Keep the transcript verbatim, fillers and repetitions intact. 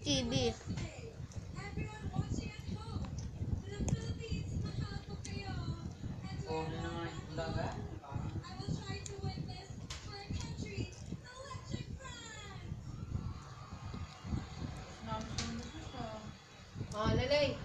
T V. Oh, ano naman yung daga? Oh, lalay.